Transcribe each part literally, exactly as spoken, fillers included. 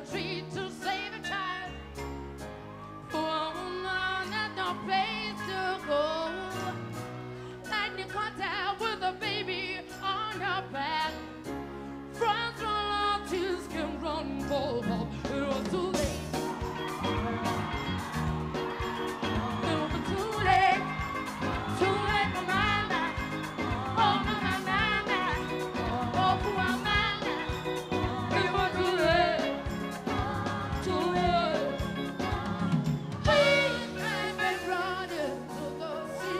tree to save a child. For a woman has no place to go. Lightning contact with a baby on her back. Friends run out, tears can run for her. It was too late. It was too late. Too late for mama. Oh, mama, mama. Oh, poor mama. It was too late. Too late. Hey, I've been running to the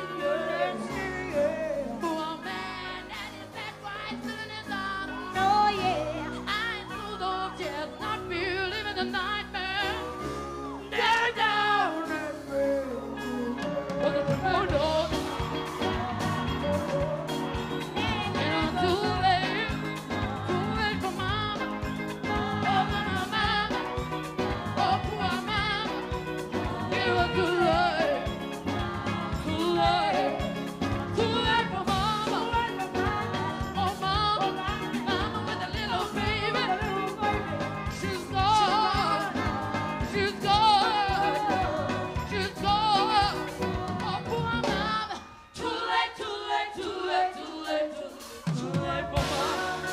senior. Poor man, that is that white still in his arms. Oh, yeah. I through those tears, not believing the nightmare. Down, down, and road. Oh, no. It was too late. Too late for mama. Oh, mama, mama. Oh, poor mama. It was too late. Too late. Too late for mama. Oh, mama. Mama with a little baby. She's gone. She's gone. She's gone. Oh, poor mama. Too late, too late, too late, too late, too, too late for mama.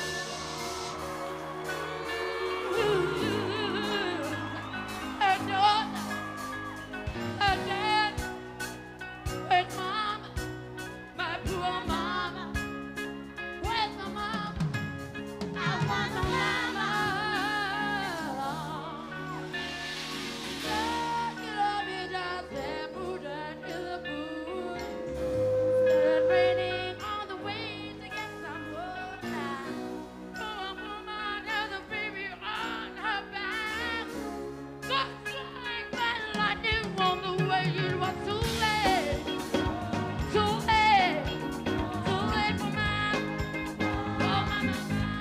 And daughter, and dad, where's mama? My poor mama. Where's my mama? I want my mama. Get up here, just there, put that in the boot. It's raining on the way to get some water. Poor woman has a baby on her back. Just like that lightning on the way, it was too late. Too late. Too late for mama. Oh, mama,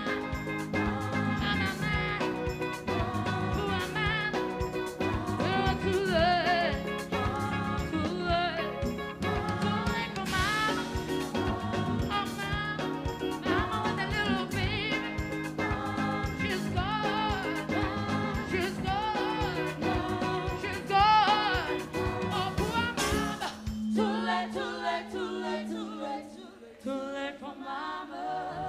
mama, mama. Poor mama. It was too late. Too late. Too late for mama. Oh, mama. Mama with a little baby. She's gone. She's gone. She's gone. Oh, poor mama. Too late, too late, too late, too late, too late, too late for mama.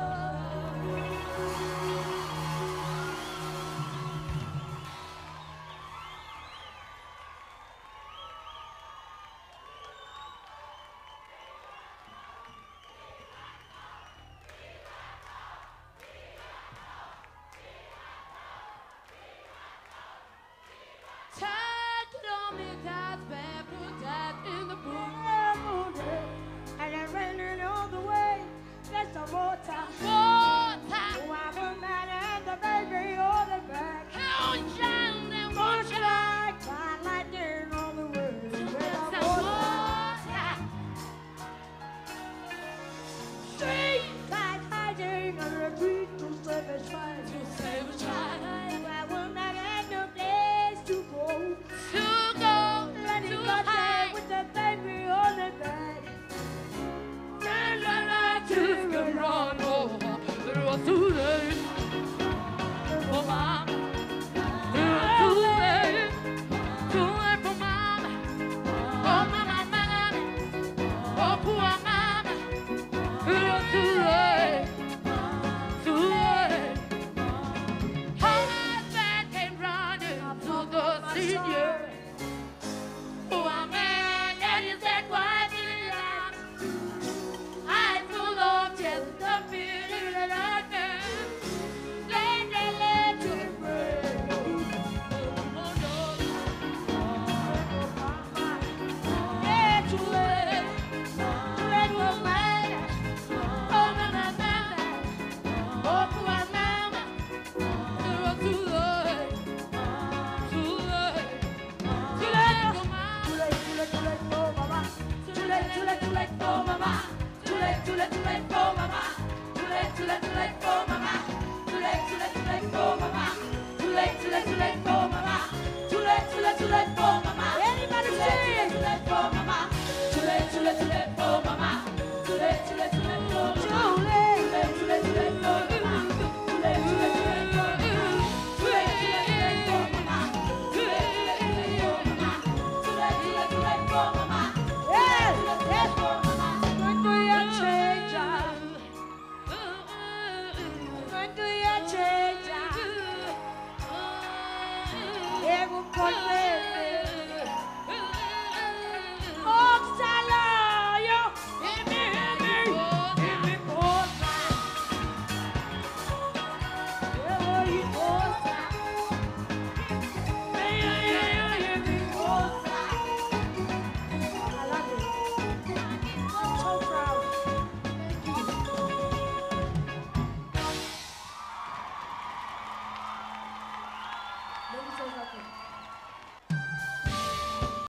Tied on me, tied back, put that in the boot. And it's raining all the way. There's some water. Water. Oh, I'm a man and the baby on the back. How young and Much water. like fine lightning on the way. There's some Some water. water. Street like hiding on the street to save his life. To save a child. I will not have no place to go. To go. Let To him go there hide. with the baby on the back. And the night just can run over. It was too late for mama. It was too late. Too late for mama. Oh, mama, mama. Oh, poor mama. It was too late. Too late. How that came running to the senior. Poor man, that is that white in his arms. I full of just the feeling that I can. Let the legend break. Oh, no. Yeah, too late. Too late for mama. Oh, mama, mama. Oh, poor mama. It was too late. Too late. Lebo con me. Oh, salario. Give me, give me, give me cosa. Yeah, you cosa. Hey, hey, hey, give me cosa. I love it. I'm so proud. Let me say something.